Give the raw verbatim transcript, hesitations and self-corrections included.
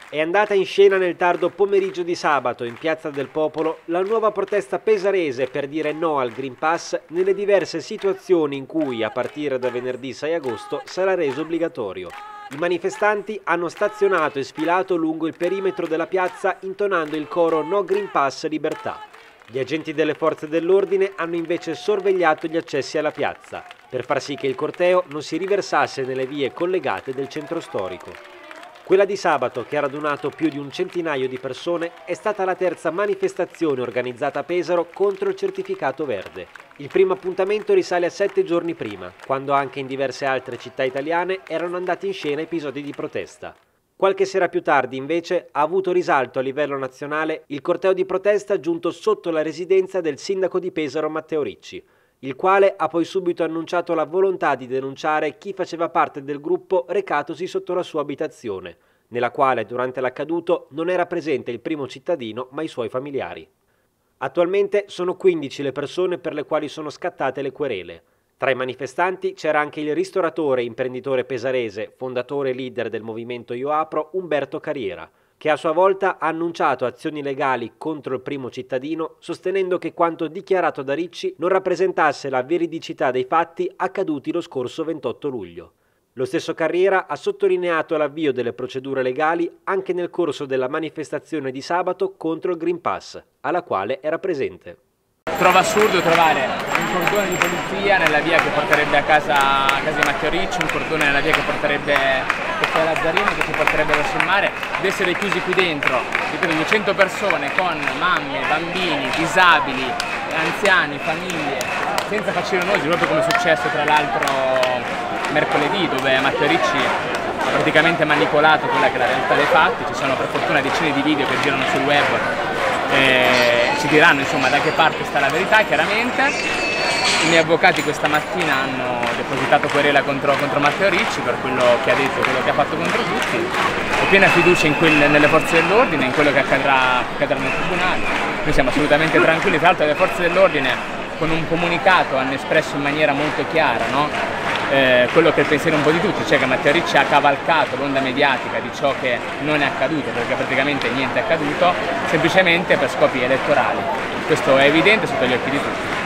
È andata in scena nel tardo pomeriggio di sabato in Piazza del Popolo la nuova protesta pesarese per dire no al Green Pass nelle diverse situazioni in cui, a partire da venerdì sei agosto, sarà reso obbligatorio. I manifestanti hanno stazionato e sfilato lungo il perimetro della piazza intonando il coro No Green Pass Libertà. Gli agenti delle forze dell'ordine hanno invece sorvegliato gli accessi alla piazza per far sì che il corteo non si riversasse nelle vie collegate del centro storico. Quella di sabato, che ha radunato più di un centinaio di persone, è stata la terza manifestazione organizzata a Pesaro contro il certificato verde. Il primo appuntamento risale a sette giorni prima, quando anche in diverse altre città italiane erano andati in scena episodi di protesta. Qualche sera più tardi, invece, ha avuto risalto a livello nazionale il corteo di protesta giunto sotto la residenza del sindaco di Pesaro Matteo Ricci, il quale ha poi subito annunciato la volontà di denunciare chi faceva parte del gruppo recatosi sotto la sua abitazione, nella quale durante l'accaduto non era presente il primo cittadino ma i suoi familiari. Attualmente sono quindici le persone per le quali sono scattate le querele. Tra i manifestanti c'era anche il ristoratore e imprenditore pesarese, fondatore e leader del movimento Io Apro, Umberto Carriera, che a sua volta ha annunciato azioni legali contro il primo cittadino, sostenendo che quanto dichiarato da Ricci non rappresentasse la veridicità dei fatti accaduti lo scorso ventotto luglio. Lo stesso Carriera ha sottolineato l'avvio delle procedure legali anche nel corso della manifestazione di sabato contro il Green Pass, alla quale era presente. Trovo assurdo trovare un cordone di polizia nella via che porterebbe a casa, a casa di Matteo Ricci, un cordone nella via che porterebbe a Lazzarino, che ci porterebbe verso il mare, ed essere chiusi qui dentro, ripeto, duecento persone con mamme, bambini, disabili, anziani, famiglie, senza facilonosi, proprio come è successo tra l'altro mercoledì, dove Matteo Ricci ha praticamente manipolato quella che è la realtà dei fatti. Ci sono per fortuna decine di video che girano sul web. Eh, ci diranno insomma da che parte sta la verità, chiaramente. I miei avvocati questa mattina hanno depositato querela contro, contro Matteo Ricci per quello che ha detto, quello che ha fatto contro tutti. Ho piena fiducia in quelle, nelle forze dell'ordine, in quello che accadrà, accadrà nel tribunale. Noi siamo assolutamente tranquilli. Tra l'altro le forze dell'ordine con un comunicato hanno espresso in maniera molto chiara, no? Eh, quello che è il pensiero un po' di tutti, cioè che Matteo Ricci ha cavalcato l'onda mediatica di ciò che non è accaduto, perché praticamente niente è accaduto, semplicemente per scopi elettorali. Questo è evidente sotto gli occhi di tutti.